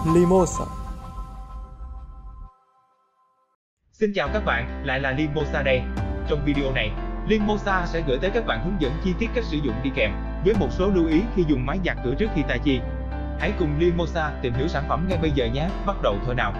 Limosa. Xin chào các bạn, lại là Limosa đây. Trong video này, Limosa sẽ gửi tới các bạn hướng dẫn chi tiết cách sử dụng đi kèm với một số lưu ý khi dùng máy giặt cửa trước Hitachi. Hãy cùng Limosa tìm hiểu sản phẩm ngay bây giờ nhé, bắt đầu thôi nào.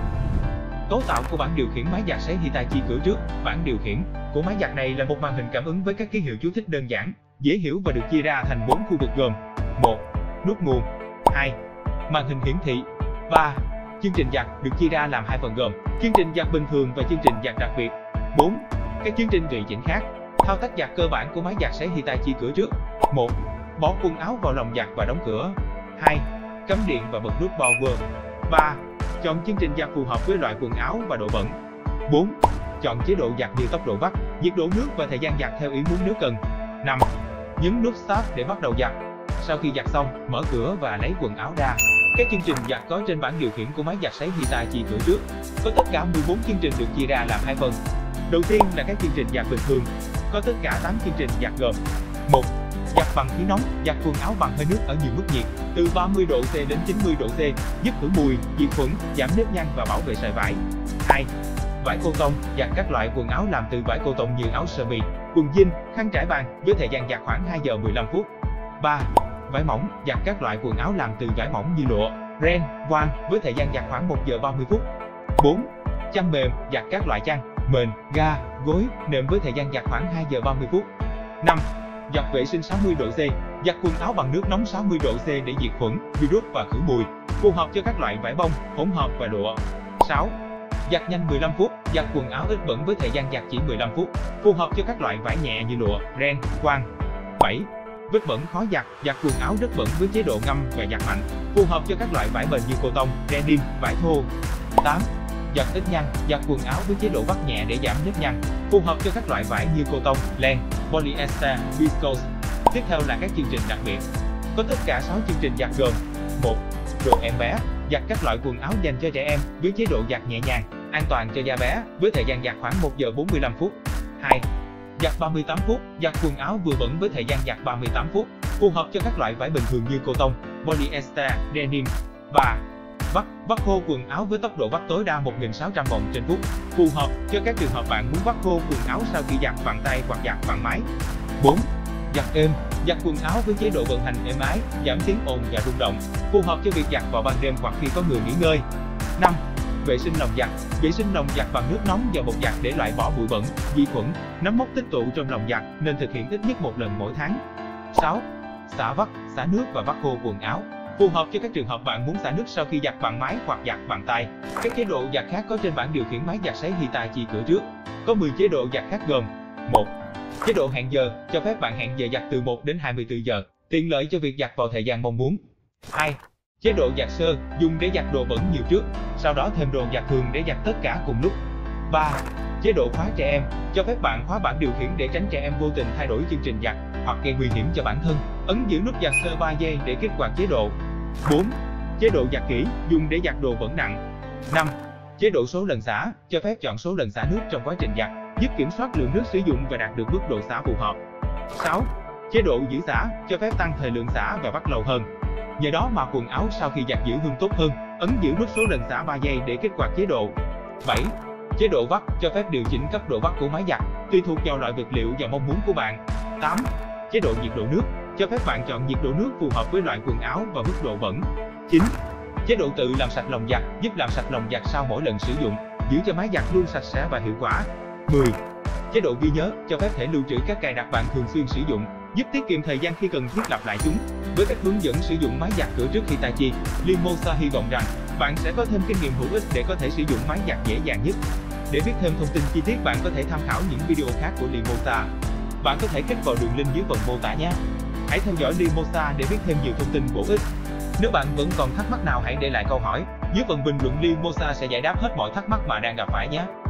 Cấu tạo của bảng điều khiển máy giặt sấy Hitachi cửa trước. Bảng điều khiển của máy giặt này là một màn hình cảm ứng với các ký hiệu chú thích đơn giản, dễ hiểu và được chia ra thành 4 khu vực gồm: 1. Nút nguồn. 2. Màn hình hiển thị. 3. Chương trình giặt được chia ra làm hai phần gồm chương trình giặt bình thường và chương trình giặt đặc biệt. 4. Các chương trình tùy chỉnh khác. Thao tác giặt cơ bản của máy giặt sấy Hitachi cửa trước. 1. Bỏ quần áo vào lồng giặt và đóng cửa. 2. Cắm điện và bật nút power. 3. Chọn chương trình giặt phù hợp với loại quần áo và độ bẩn. 4. Chọn chế độ giặt như tốc độ vắt, nhiệt độ nước và thời gian giặt theo ý muốn nếu cần. 5. Nhấn nút Start để bắt đầu giặt. Sau khi giặt xong, mở cửa và lấy quần áo ra. Các chương trình giặt có trên bảng điều khiển của máy giặt sấy Hitachi cửa trước có tất cả 14 chương trình được chia ra làm hai phần. Đầu tiên là các chương trình giặt bình thường, có tất cả 8 chương trình giặt gồm: 1. Giặt bằng khí nóng, giặt quần áo bằng hơi nước ở nhiều mức nhiệt từ 30 độ C đến 90 độ C, giúp khử mùi, diệt khuẩn, giảm nếp nhăn và bảo vệ sợi vải. 2. Vải cô tông, giặt các loại quần áo làm từ vải cô tông như áo sơ mi, quần jean, khăn trải bàn với thời gian giặt khoảng 2 giờ 15 phút. 3. Vải mỏng, giặt các loại quần áo làm từ vải mỏng như lụa, ren, voan với thời gian giặt khoảng 1 giờ 30 phút. 4. Chăn mềm, giặt các loại chăn, mền, ga, gối, nệm với thời gian giặt khoảng 2 giờ 30 phút. 5. Giặt vệ sinh 60 độ C, giặt quần áo bằng nước nóng 60 độ C để diệt khuẩn, virus và khử mùi, phù hợp cho các loại vải bông, hỗn hợp và lụa. 6. Giặt nhanh 15 phút, giặt quần áo ít bẩn với thời gian giặt chỉ 15 phút, phù hợp cho các loại vải nhẹ như lụa, ren, voan. 7. Vết bẩn khó giặt, giặt quần áo rất bẩn với chế độ ngâm và giặt mạnh, phù hợp cho các loại vải bền như cô tông, denim, vải thô. 8. Giặt ít nhăn, giặt quần áo với chế độ vắt nhẹ để giảm nếp nhăn, phù hợp cho các loại vải như cô tông, len, polyester, viscose. Tiếp theo là các chương trình đặc biệt. Có tất cả 6 chương trình giặt gồm: 1. Đồ em bé, giặt các loại quần áo dành cho trẻ em với chế độ giặt nhẹ nhàng, an toàn cho da bé với thời gian giặt khoảng 1 giờ 45 phút. 2. Giặt 38 phút, giặt quần áo vừa bẩn với thời gian giặt 38 phút, phù hợp cho các loại vải bình thường như cô tông, polyester, denim. 3. Vắt khô quần áo với tốc độ vắt tối đa 1.600 vòng trên phút, phù hợp cho các trường hợp bạn muốn vắt khô quần áo sau khi giặt bằng tay hoặc giặt bằng máy. 4. Giặt êm, giặt quần áo với chế độ vận hành êm ái, giảm tiếng ồn và rung động, phù hợp cho việc giặt vào ban đêm hoặc khi có người nghỉ ngơi. 5. Vệ sinh lồng giặt, vệ sinh lồng giặt bằng nước nóng và bột giặt để loại bỏ bụi bẩn, vi khuẩn, nấm mốc tích tụ trong lồng giặt, nên thực hiện ít nhất một lần mỗi tháng. 6. Xả vắt, xả nước và vắt khô quần áo, phù hợp cho các trường hợp bạn muốn xả nước sau khi giặt bằng máy hoặc giặt bằng tay. Các chế độ giặt khác có trên bảng điều khiển máy giặt sấy Hitachi cửa trước. Có 10 chế độ giặt khác gồm: 1. Chế độ hẹn giờ, cho phép bạn hẹn giờ giặt từ 1 đến 24 giờ, tiện lợi cho việc giặt vào thời gian mong muốn. 2. Chế độ giặt sơ, dùng để giặt đồ bẩn nhiều trước, sau đó thêm đồ giặt thường để giặt tất cả cùng lúc. 3. Chế độ khóa trẻ em, cho phép bạn khóa bảng điều khiển để tránh trẻ em vô tình thay đổi chương trình giặt hoặc gây nguy hiểm cho bản thân. Ấn giữ nút giặt sơ 3 giây để kích hoạt chế độ. 4. Chế độ giặt kỹ, dùng để giặt đồ bẩn nặng. 5. Chế độ số lần xả, cho phép chọn số lần xả nước trong quá trình giặt, giúp kiểm soát lượng nước sử dụng và đạt được mức độ xả phù hợp. 6. Chế độ giữ xả, cho phép tăng thời lượng xả và vắt lâu hơn. Nhờ đó mà quần áo sau khi giặt giữ hương tốt hơn. Ấn giữ nút số lần xả 3 giây để kích hoạt chế độ. 7. Chế độ vắt, cho phép điều chỉnh cấp độ vắt của máy giặt, tùy thuộc vào loại vật liệu và mong muốn của bạn. 8. Chế độ nhiệt độ nước, cho phép bạn chọn nhiệt độ nước phù hợp với loại quần áo và mức độ bẩn. 9. Chế độ tự làm sạch lồng giặt, giúp làm sạch lồng giặt sau mỗi lần sử dụng, giữ cho máy giặt luôn sạch sẽ và hiệu quả. 10. Chế độ ghi nhớ, cho phép thể lưu trữ các cài đặt bạn thường xuyên sử dụng, giúp tiết kiệm thời gian khi cần thiết lặp lại chúng. Với các hướng dẫn sử dụng máy giặt cửa trước Hitachi, Limosa hy vọng rằng bạn sẽ có thêm kinh nghiệm hữu ích để có thể sử dụng máy giặt dễ dàng nhất. Để biết thêm thông tin chi tiết, bạn có thể tham khảo những video khác của Limosa. Bạn có thể kích vào đường link dưới phần mô tả nhé. Hãy theo dõi Limosa để biết thêm nhiều thông tin bổ ích. Nếu bạn vẫn còn thắc mắc nào, hãy để lại câu hỏi dưới phần bình luận, Limosa sẽ giải đáp hết mọi thắc mắc mà đang gặp phải nhé.